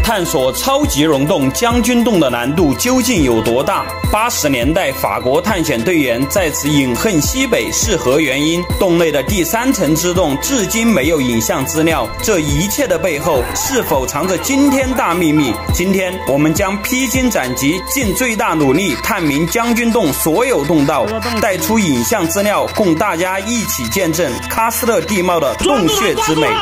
探索超级溶洞将军洞的难度究竟有多大？80年代法国探险队员在此饮恨西北是何原因？洞内的第3层之洞至今没有影像资料，这一切的背后是否藏着惊天大秘密？今天我们将披荆斩棘，尽最大努力探明将军洞所有洞道，带出影像资料，供大家一起见证喀斯特地貌的洞穴之美。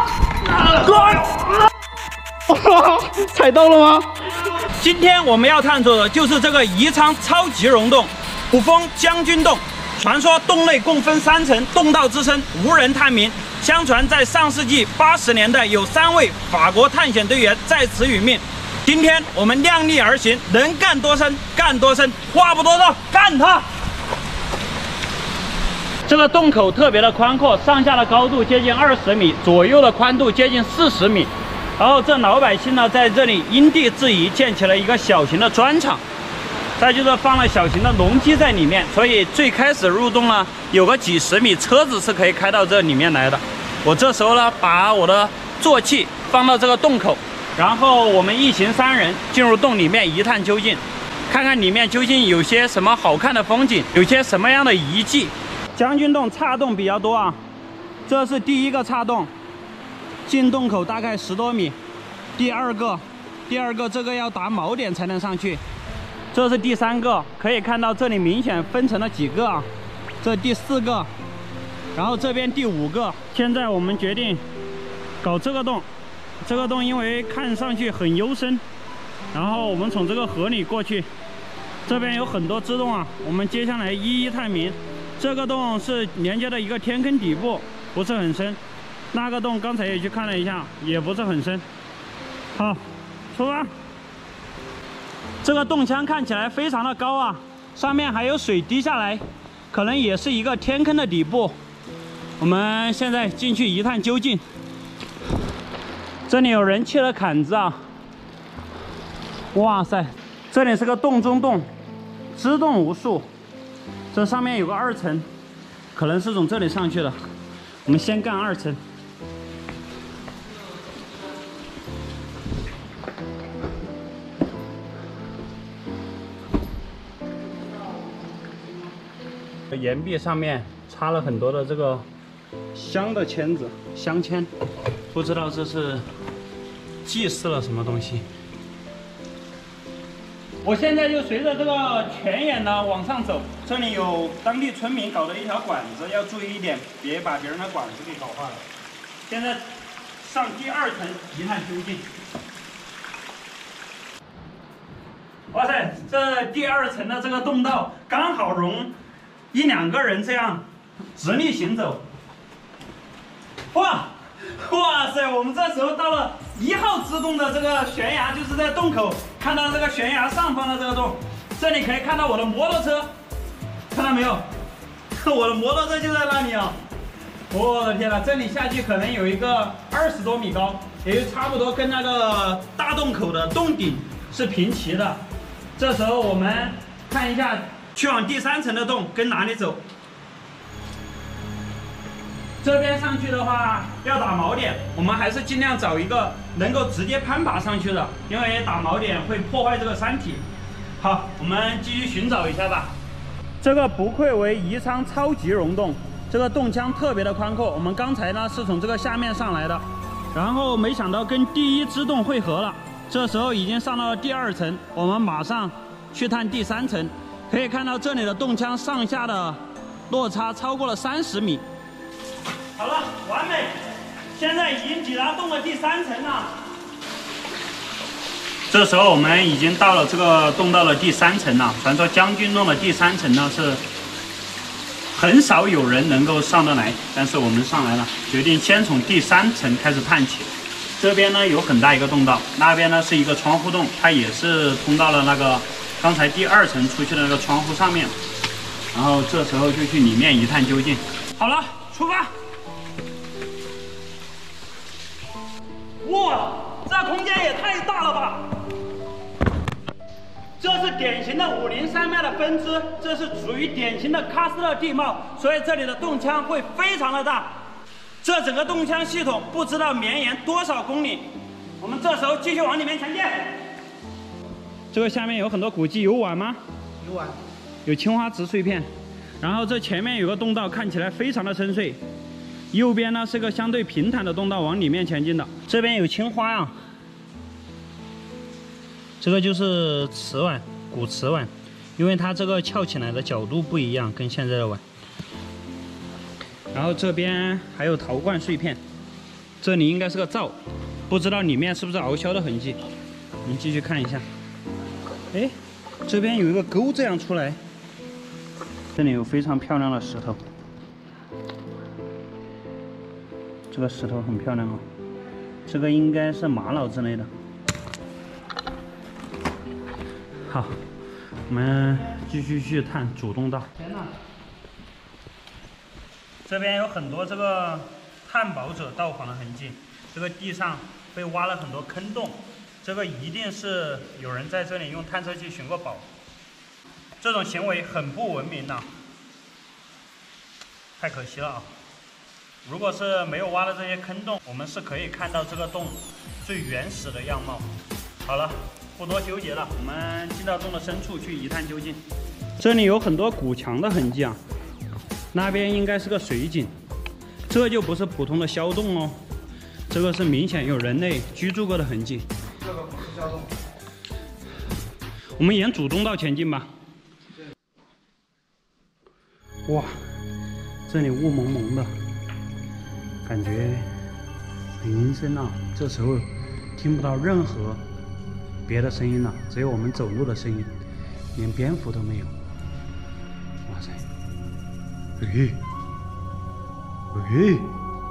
踩到了吗？ 今天我们要探索的就是这个宜昌超级溶洞——虎峰将军洞。传说洞内共分3层，洞道之深无人探明。相传在上世纪80年代，有3位法国探险队员在此殒命。今天我们量力而行，能干多深干多深，话不多说，干它！这个洞口特别的宽阔，上下的高度接近20米，左右的宽度接近40米。然后这老百姓呢，在这里因地制宜建起了一个小型的砖厂，再就是放了小型的农机在里面，所以最开始入洞呢，有个几十米，车子是可以开到这里面来的。我这时候呢，把我的坐骑放到这个洞口，然后我们一行3人进入洞里面一探究竟，看看里面究竟有些什么好看的风景，有些什么样的遗迹。将军洞岔洞比较多啊，这是第1个岔洞。进洞口大概10多米，第二个这个要打锚点才能上去，这是第3个，可以看到这里明显分成了几个啊，这第4个，然后这边第5个。现在我们决定搞这个洞，这个洞因为看上去很幽深，然后我们从这个河里过去，这边有很多支洞啊，我们接下来一一探明。这个洞是连接的一个天坑底部，不是很深。那个洞刚才也去看了一下，也不是很深。好，出发。这个洞腔看起来非常的高啊，上面还有水滴下来，可能也是一个天坑的底部。我们现在进去一探究竟。这里有人砌了坎子啊！哇塞，这里是个洞中洞，支洞无数。这上面有个2层，可能是从这里上去的。我们先干2层。岩壁上面插了很多的这个香的签子，香签，不知道这是祭祀了什么东西。我现在就随着这个泉眼呢往上走，这里有当地村民搞的一条管子，要注意一点，别把别人的管子给搞坏了。现在上第2层一探究竟。哇塞，这第2层的这个洞道刚好容1、2个人这样直立行走。哇塞，我们这时候到了1号支洞的这个悬崖，就是在洞口看到这个悬崖上方的这个洞，这里可以看到我的摩托车，看到没有？我的摩托车就在那里啊！我的天哪，这里下去可能有一个20多米高，也就差不多跟那个大洞口的洞顶是平齐的。这时候我们看一下去往第3层的洞跟哪里走。这边上去的话要打锚点，我们还是尽量找一个能够直接攀爬上去的，因为打锚点会破坏这个山体。好，我们继续寻找一下吧。这个不愧为宜昌超级溶洞，这个洞腔特别的宽阔。我们刚才呢是从这个下面上来的，然后没想到跟第1支洞汇合了。这时候已经上到了第2层，我们马上去探第3层。可以看到这里的洞腔上下的落差超过了30米。好了，完美！现在已经抵达洞的第3层了。这时候我们已经到了这个洞道的第3层了。传说将军洞的第3层呢是很少有人能够上得来，但是我们上来了，决定先从第3层开始探起。这边呢有很大一个洞道，那边呢是一个窗户洞，它也是通到了那个刚才第2层出去的那个窗户上面。然后这时候就去里面一探究竟。好了，出发！哇，这空间也太大了吧！这是典型的武陵山脉的分支，这是属于典型的喀斯特地貌，所以这里的洞腔会非常的大。这整个洞腔系统不知道绵延多少公里， 我们这时候继续往里面前进。这个下面有很多古迹，有碗吗？ 有碗， 有青花瓷碎片。然后这前面有个洞道，看起来非常的深邃。右边呢是个相对平坦的洞道，往里面前进的。这边有青花啊，这个就是瓷碗，古瓷碗，因为它这个翘起来的角度不一样，跟现在的碗。然后这边还有陶罐碎片，这里应该是个灶，不知道里面是不是熬烧的痕迹。我们继续看一下。哎，这边有一个沟这样出来，这里有非常漂亮的石头，这个石头很漂亮哦，这个应该是玛瑙之类的。好，我们继续去探主洞道。天哪！这边有很多这个探宝者到访的痕迹，这个地上被挖了很多坑洞，这个一定是有人在这里用探测器寻过宝，这种行为很不文明呐，太可惜了啊！如果是没有挖的这些坑洞，我们是可以看到这个洞最原始的样貌。好了，不多纠结了，我们进到洞的深处去一探究竟。这里有很多古墙的痕迹啊，那边应该是个水井，这就不是普通的窑洞哦，这个是明显有人类居住过的痕迹。 这个不是窑洞。 我们沿主洞道前进吧。哇，这里雾蒙蒙的，感觉很阴森啊。这时候听不到任何别的声音了，只有我们走路的声音，连蝙蝠都没有。哇塞！喂，喂！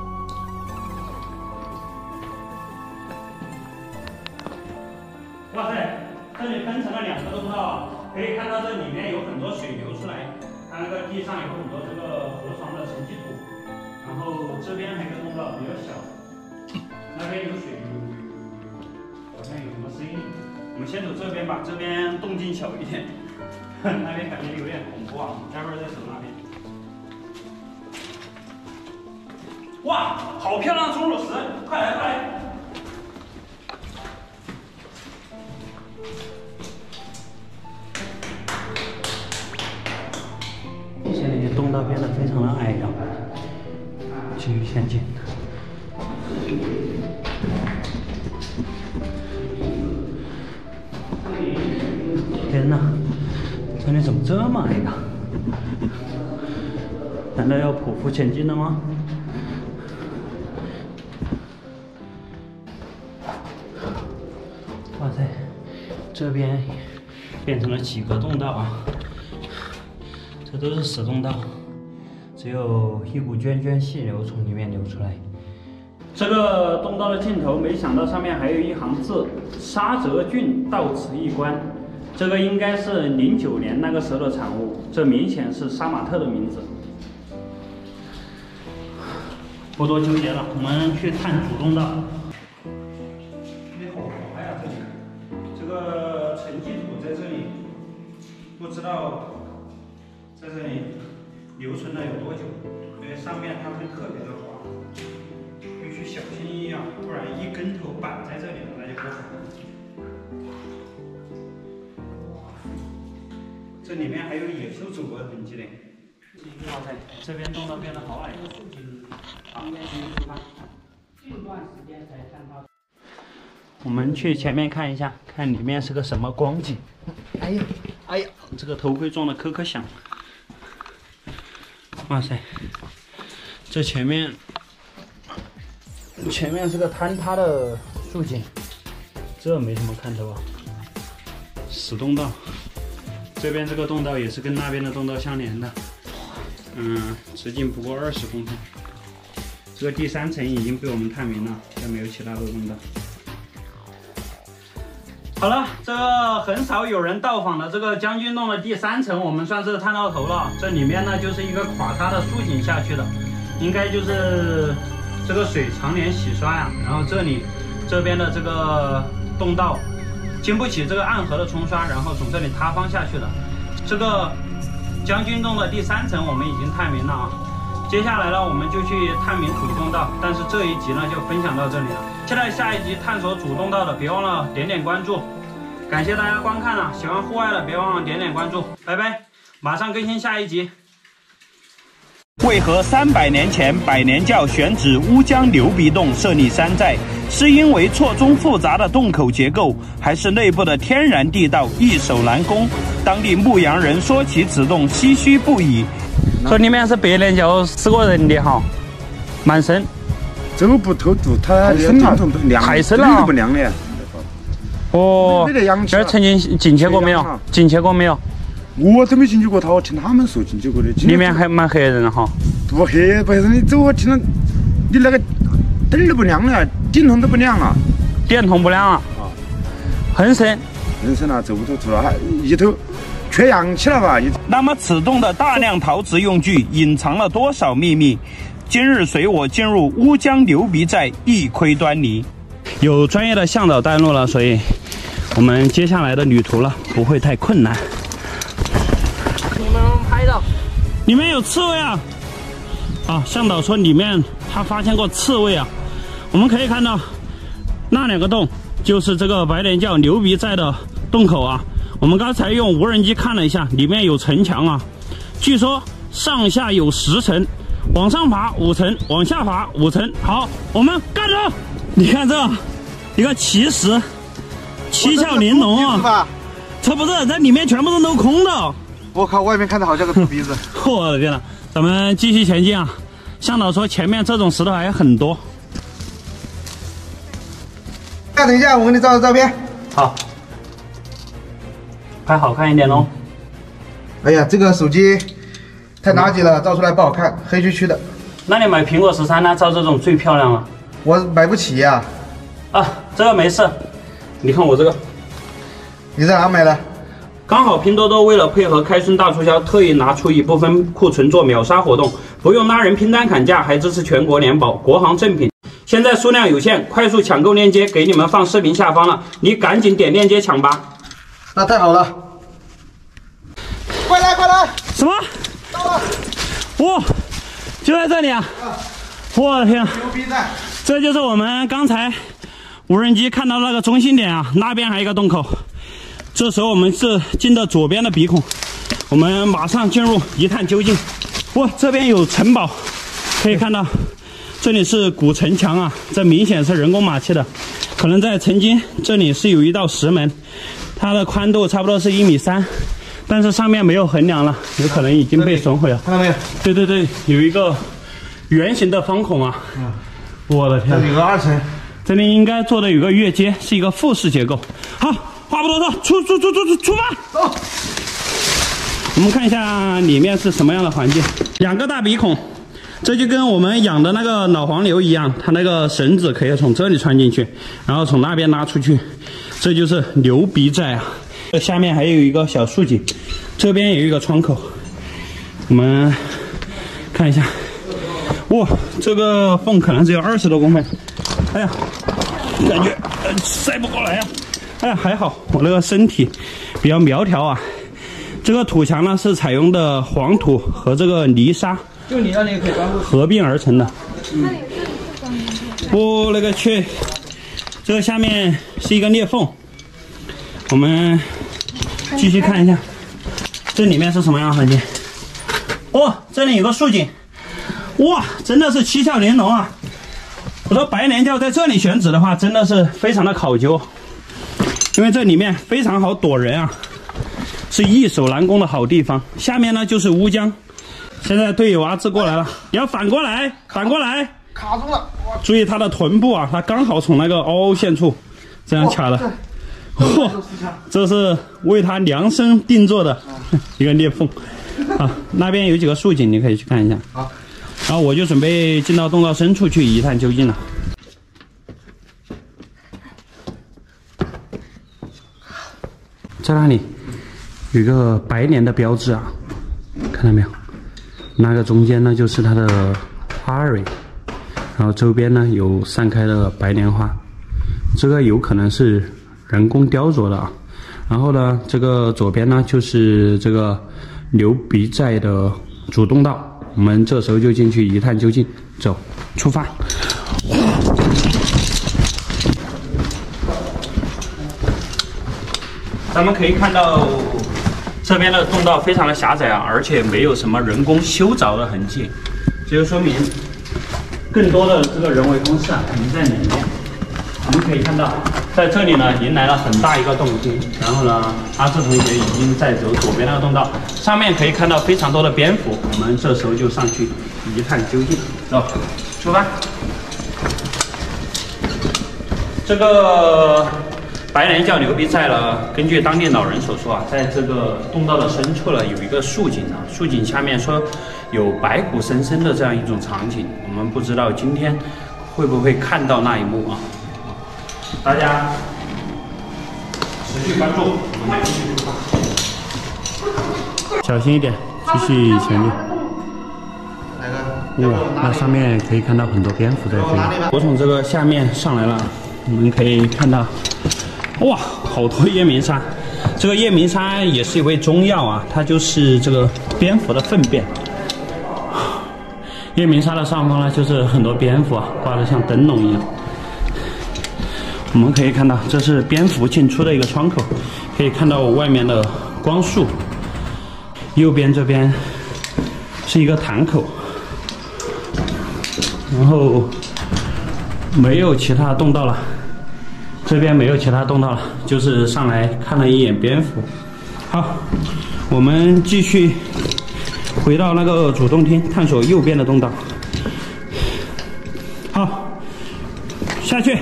哇塞，这里分成了2个洞道，可以看到这里面有很多水流出来。它那个地上有很多这个河床的沉积土，然后这边还有个洞道比较小，那边有水，好像有什么声音。我们先走这边吧，这边动静小一点，那边感觉有点恐怖啊，待会儿再走那边。哇，好漂亮的钟乳石，快来快来！这里洞道变得非常的矮了，继续前进。天哪，这里怎么这么矮呀？难道要匍匐前进了吗？哇塞，这边变成了几个洞道啊！这都是死洞道，只有一股涓涓细流从里面流出来。这个洞道的尽头，没想到上面还有一行字：沙泽郡到此一关。这个应该是09年那个时候的产物，这明显是杀马特的名字。不多纠结了，我们去探主洞道。这里好滑呀，这里，这个沉积土在这里，不知道在这里留存了有多久，因为上面它会特别的滑，必须小心翼翼啊，不然一跟头板在这里了，那就不好。这里面还有野兽走过的痕迹嘞。哇塞，这边洞道变得好矮。好，继续出发。这段时间才看到。我们去前面看一下，看里面是个什么光景。哎呀，哎呀，这个头盔撞得颗颗响。哇塞，这前面是个坍塌的竖井，这没什么看头啊。死洞道。这边这个洞道也是跟那边的洞道相连的，直径不过20公分。这个第3层已经被我们探明了，再没有其他的洞道。好了，这个很少有人到访的这个将军洞的第3层，我们算是探到头了。这里面呢就是一个垮塌的竖井下去的，应该就是这个水常年洗刷呀，然后这边的这个洞道。经不起这个暗河的冲刷，然后从这里塌方下去的。这个将军洞的第3层我们已经探明了啊， 接下来呢，我们就去探明主动道，但是这一集呢就分享到这里了。期待下一集探索主动道的，别忘了点点关注。感谢大家观看啊！喜欢户外的别忘了点点关注，拜拜！马上更新下一集。为何300年前百年教选址乌江牛鼻洞设立山寨？是因为错综复杂的洞口结构，还是内部的天然地道易守难攻？当地牧羊人说起此洞唏嘘不已。这里面是百年教4个人的哈，蛮深。 这个不透度，它深了， 太深了， 不亮的。 哦，这儿曾经进去过没有？进去过没有？ 我都没进去过，我听他们说进去过的。 里面还蛮吓人的哈。 不黑不黑，你走我听了，你那个灯儿都不亮了，电筒都不亮了。 电筒不亮了。啊，很深。 很深了，这屋头住了，还一头缺氧气了吧？ 那么此洞的大量陶瓷用具隐藏了多少秘密？今日随我进入乌江牛鼻寨，一窥端倪。有专业的向导带路了，所以我们接下来的旅途了不会太困难。 你们拍到， 里面有刺猬啊！啊，向导说里面他发现过刺猬啊。我们可以看到那2个洞就是这个白莲教牛鼻寨的洞口啊。我们刚才用无人机看了一下，里面有城墙啊，据说上下有10层，往上爬5层，往下爬5层。好，我们干着！你看这一个奇石，七窍玲珑啊！这不是，这里面全部是镂空的。 我靠，外面看着好像个猪鼻子。 我的天呐，咱们继续前进啊！向导说前面这种石头还很多。 等一下，我给你照个照片。 好，拍好看一点哦。 哎呀，这个手机太垃圾了，照出来不好看，黑黢黢的。 那你买苹果13呢？照这种最漂亮了。 我买不起呀。 啊，这个没事。你看我这个， 你在哪买的？ 刚好拼多多为了配合开春大促销，特意拿出一部分库存做秒杀活动，不用拉人拼单砍价，还支持全国联保，国行正品。现在数量有限，快速抢购链接给你们放视频下方了，你赶紧点链接抢吧。 那太好了，快来快来！ 什么？ 到了！ 哇，就在这里啊！我的天， 牛逼站！ 这就是我们刚才无人机看到那个中心点啊，那边还有一个洞口。这时候我们是进的左边的鼻孔，我们马上进入一探究竟。哇，这边有城堡，可以看到这里是古城墙啊，这明显是人工码砌的，可能在曾经这里是有一道石门，它的宽度差不多是1.3米，但是上面没有横梁了，有可能已经被损毁了。 看到没有？对对对，有一个圆形的方孔啊！我的天， 这里有个2层， 这里应该做的有个越阶，是一个复式结构。好，话不多说，出发！ 走。 我们看一下里面是什么样的环境。2个大鼻孔，这就跟我们养的那个老黄牛一样，它那个绳子可以从这里穿进去，然后从那边拉出去，这就是牛鼻寨啊。这下面还有一个小竖井，这边有一个窗口，我们看一下。哇，这个缝可能只有20多公分。哎呀，感觉塞不过来啊！哎呀，还好我那个身体比较苗条啊。这个土墙呢是采用的黄土和这个泥沙， 就你那里可以装合并而成的。我勒个去！这个下面是一个裂缝，我们继续看一下，这里面是什么样的环境？哦，这里有个竖井。哇，真的是七窍玲珑啊！我说白莲教在这里选址的话，真的是非常的考究，因为这里面非常好躲人啊，是易守难攻的好地方。下面呢就是乌江，现在队友阿志过来了，你要反过来，反过来， 卡住了。 注意他的臀部啊，他刚好从那个凹陷处这样卡的。嚯，这是为他量身定做的一个裂缝啊！那边有几个竖井，你可以去看一下。 好。 然后我就准备进到洞道深处去一探究竟了。在那里有一个白莲的标志啊，看到没有？那个中间呢就是它的花蕊，然后周边呢有散开的白莲花，这个有可能是人工雕琢的啊。然后呢，这个左边呢就是这个牛鼻寨的主洞道。 我们这时候就进去一探究竟。走，出发。咱们可以看到这边的洞道非常的狭窄啊，而且没有什么人工修凿的痕迹，这就说明更多的这个人为方式啊肯定在里面。我们可以看到，在这里呢迎来了很大一个洞厅，然后呢，阿志同学已经在走左边那个洞道，上面可以看到非常多的蝙蝠。我们这时候就上去一探究竟，走，出发。这个白人叫牛逼菜呢，根据当地老人所说啊，在这个洞道的深处呢有一个竖井啊，竖井下面说有白骨森森的这样一种场景，我们不知道今天会不会看到那一幕啊？大家持续关注，我们继续出发，小心一点，继续前进。哇，那上面可以看到很多蝙蝠在飞。我从这个下面上来了，我们可以看到，哇，好多夜明砂。这个夜明砂也是一味中药啊，它就是这个蝙蝠的粪便。夜明砂的上方呢，就是很多蝙蝠啊，挂得像灯笼一样。我们可以看到，这是蝙蝠进出的一个窗口，可以看到外面的光束。右边这边是一个潭口，然后没有其他洞道了。这边没有其他洞道了，就是上来看了一眼蝙蝠。好，我们继续回到那个主洞厅，探索右边的洞道。好，下去。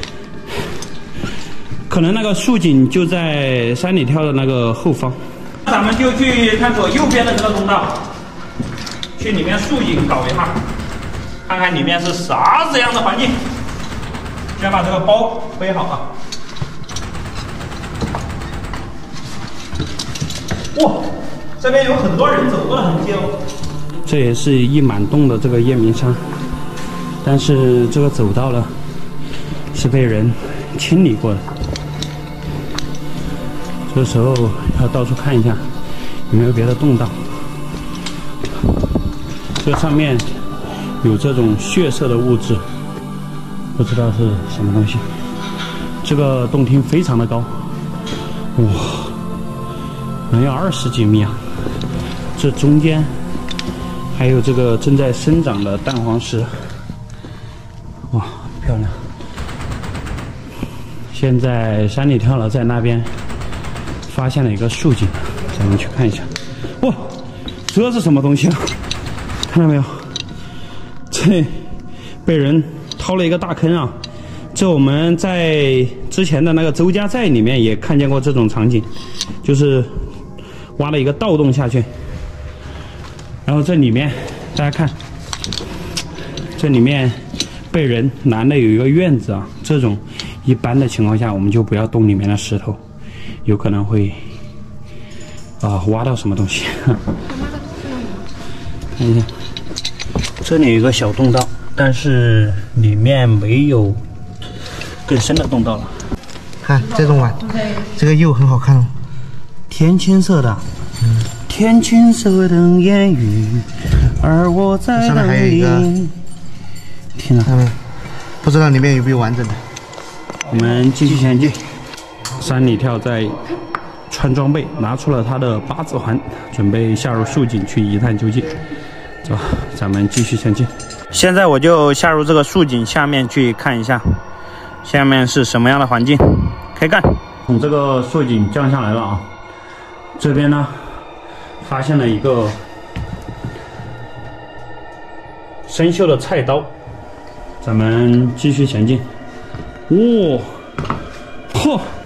可能那个竖井就在山里跳的那个后方，咱们就去探索右边的这个通道，去里面竖井搞一下，看看里面是啥子样的环境。先把这个包背好啊！哇，这边有很多人走过的痕迹哦。这也是一满洞的这个夜明砂，但是这个走道呢是被人清理过的。这时候要到处看一下有没有别的洞道。这上面有这种血色的物质，不知道是什么东西。这个洞厅非常的高，哇，能有20几米啊！这中间还有这个正在生长的蛋黄石，哇，漂亮！现在山里跳了在那边发现了一个竖井，咱们去看一下。哇，这是什么东西啊？看到没有？这被人掏了一个大坑啊！这我们在之前的那个周家寨里面也看见过这种场景，就是挖了一个盗洞下去，然后这里面大家看，这里面被人拦的有一个院子啊。这种一般的情况下，我们就不要动里面的石头，有可能会挖到什么东西。看一下，这里有一个小洞道，但是里面没有更深的洞道了。 看这种碗，这个釉很好看哦， 天青色的，天青色等烟雨，而我在上面还有一个， 天哪， 不知道里面有没有完整的。 我们继续前进。山里跳在穿装备，拿出了他的8字环，准备下入竖井去一探究竟。走，咱们继续前进。现在我就下入这个竖井下面去看一下，下面是什么样的环境。开干！从这个竖井降下来了啊，这边呢发现了一个生锈的菜刀，咱们继续前进。哇，嚯！